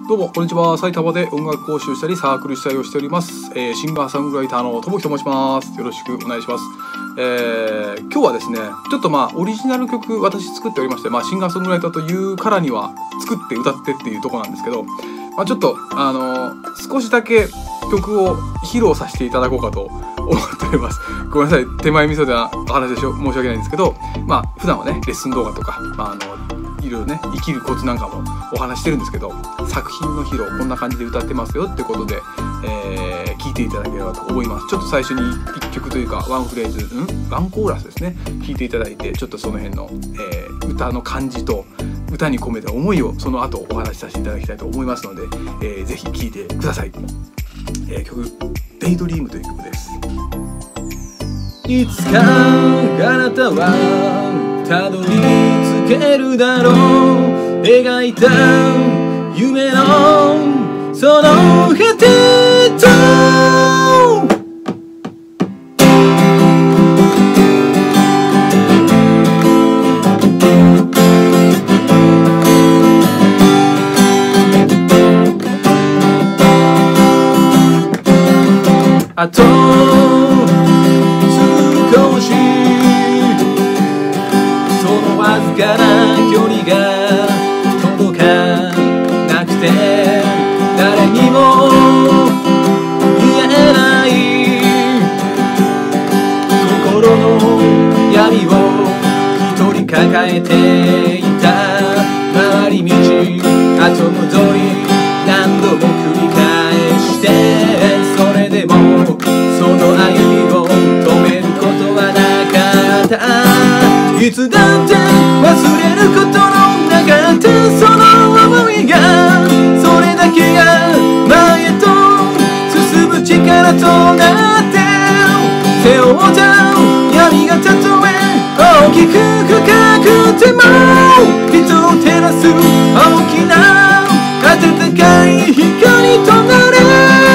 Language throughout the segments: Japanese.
どうもこんにちは。埼玉で音楽講習したりサークル主催をしております、シンガーソングライターのともきと申します。よろしくお願いします。今日はですね、ちょっとオリジナル曲私作っておりまして、シンガーソングライターというからには作って歌ってっていうところなんですけど、ちょっと少しだけ曲を披露させていただこうかと思っております。ごめんなさい、手前味噌でお話で申し訳ないんですけど、普段はねレッスン動画とか、いろいろね生きるコツなんかもお話してるんですけど、作品の披露こんな感じで歌ってますよってことで、聞いていただければと思います。ちょっと最初に1曲というかワンフレーズ、ワンコーラスですね、聞いていただいて、ちょっとその辺の、歌の感じと歌に込めた思いをその後お話しさせていただきたいと思いますので、ぜひ聴いてください。曲「デイドリーム」という曲です。いつかあなたはたどり着けるだろう、描いた夢のその果てとあと少しそのわずかな距離が届かなくて、誰にも言えない心の闇を一人抱えていた。回り道後戻り何度も繰り返して、それでもその歩みを止めることはなかった。いつだって忘れることのなかったその思いが、それだけが前へと進む力となって、背負った闇がたとえ大きく深くても人を照らす大きな温かい光となれ。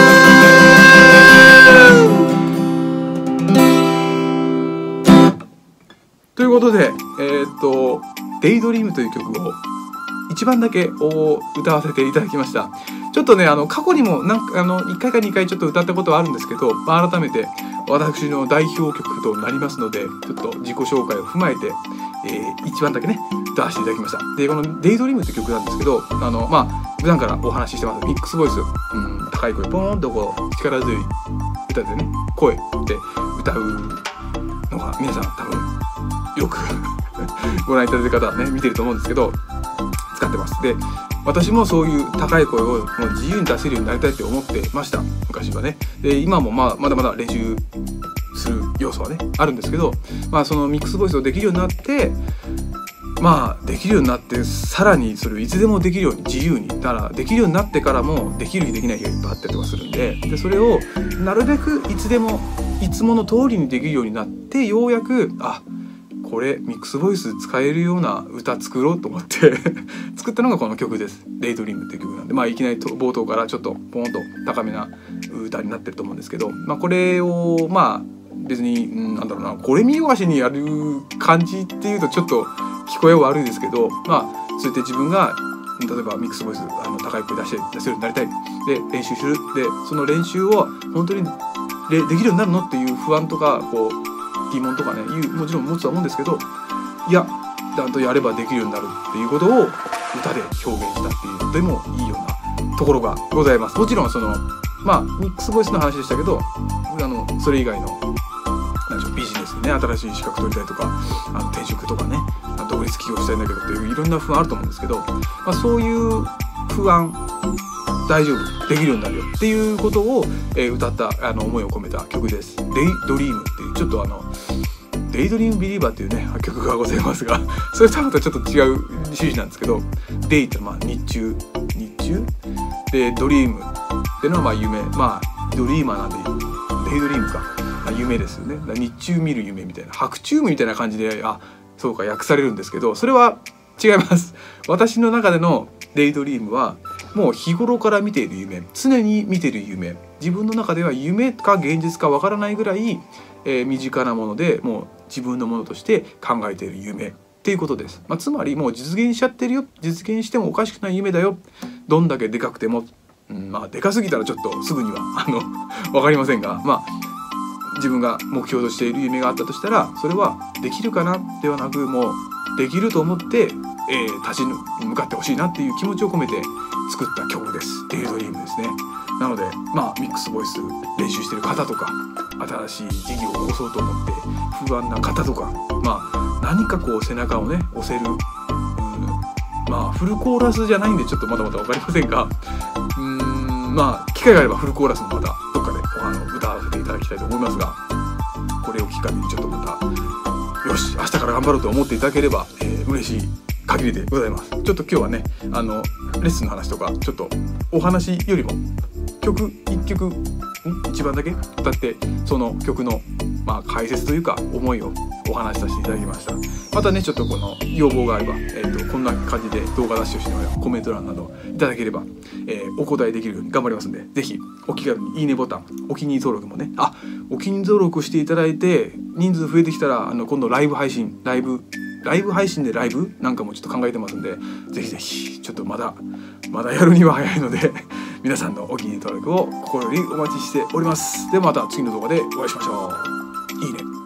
ということで、デイドリームという曲を一番だけ歌わせていただきました。ちょっとね、過去にも1回か2回ちょっと歌ったことはあるんですけど、改めて私の代表曲となりますので、ちょっと自己紹介を踏まえて、一番だけね歌わせていただきました。で、このデイドリームという曲なんですけど、普段からお話ししてますミックスボイス、高い声ポーンと力強い歌でね、声で歌うのが皆さん多分よくご覧いただいた方はね見てると思うんですけど、使ってます。で、私もそういう高い声をもう自由に出せるようになりたいって思ってました、昔はね。で、今もまだまだ練習する要素はねあるんですけど、そのミックスボイスをできるようになって、できるようになってさらにそれをいつでもできるように自由に、だからできるようになってからもできる日できない日がいっぱいあったりとかするんで、それをなるべくいつでもいつもの通りにできるようになって、ようやくこれミックスボイス使えるような歌作ろうと思って作ったのがこの曲です。デイドリームっていう曲なんで、いきなり冒頭からちょっとポンと高めな歌になってると思うんですけど、これを別にこれ見よがしにやる感じっていうとちょっと聞こえは悪いですけど、そうやって自分が例えばミックスボイス高い声出せるようになりたいで練習する、でその練習を本当にできるようになるのっていう不安とか疑問とかねもちろん持つとは思うんですけど、いやちゃんとやればできるようになるっていうことを歌で表現したっていうとてもいいようなところがございます。もちろんミックスボイスの話でしたけど、それ以外のビジネスでね新しい資格取りたいとか転職とかね独立起業したいんだけどっていういろんな不安あると思うんですけど、そういう不安大丈夫できるようになるよっていうことを、歌った思いを込めた曲です。デイドリームっていうちょっとデイドリームビリーバーっていうね曲がございますが、それとはまたちょっと違う趣旨なんですけど、デイって日中でドリームっていうのは夢、ドリーマーなんでデイドリームか夢ですよね。日中見る夢みたいな、白昼夢みたいな感じでそうか訳されるんですけど、それは違います。私の中でのデイドリームはもう日頃から見ている夢、常に見ている夢、自分の中では夢か現実かわからないぐらい、身近なものでもう自分のものとして考えている夢っていうことです。つまりもう実現しちゃってるよ、実現してもおかしくない夢だよ、 どんだけでかくても、まあでかすぎたらちょっとすぐには分かりませんが、まあ自分が目標としている夢があったとしたら、それはできるかなではなく、もうできると思って、立ち向かってほしいなっていう気持ちを込めて作った曲です。デイドリームですね。なのでまあミックスボイス練習してる方とか、新しい事業を起こそうと思って不安な方とか、まあ何かこう背中をね押せる、まあフルコーラスじゃないんでちょっとまだまだ分かりませんが、まあ機会があればフルコーラスもまたどっかで歌わせていただきたいと思いますが、これをきっかけにちょっとまたよし明日から頑張ろうと思っていただければ、嬉しい限りでございます。ちょっと今日はねレッスンの話とかちょっとお話よりも曲1曲一番だけ歌って、その曲のまあ解説というか思いをお話しさせていただきました。またねちょっとこの要望があれば、こんな感じで動画出しをしながらコメント欄などいただければ、お答えできるように頑張りますんで、ぜひお気軽にいいねボタン、お気に入り登録もね、お気に入り登録していただいて人数増えてきたら今度ライブ配信でライブなんかもちょっと考えてますんで、ぜひぜひちょっとまだやるには早いので皆さんのお気に入り登録を心よりお待ちしております。ではまた次の動画でお会いしましょう。いいね。